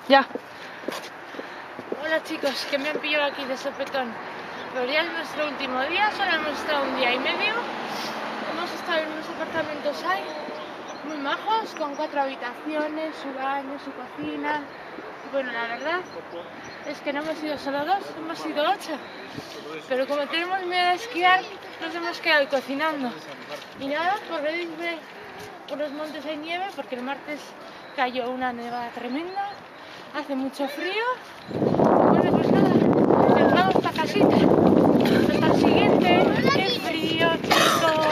Ya. Hola chicos, que me han pillado aquí de sopetón. Pero ya es nuestro último día, solo hemos estado un día y medio. Hemos estado en unos apartamentos ahí, muy majos, con 4 habitaciones, su baño, su cocina. Bueno, la verdad es que no hemos sido solo 2, hemos sido 8. Pero como tenemos miedo a esquiar, nos hemos quedado cocinando. Y nada, podréis ver por los montes hay nieve, porque el martes cayó una nevada tremenda, hace mucho frío. Bueno, pues nada, nos vamos para casita. Hasta el siguiente. ¡Qué frío, chicos!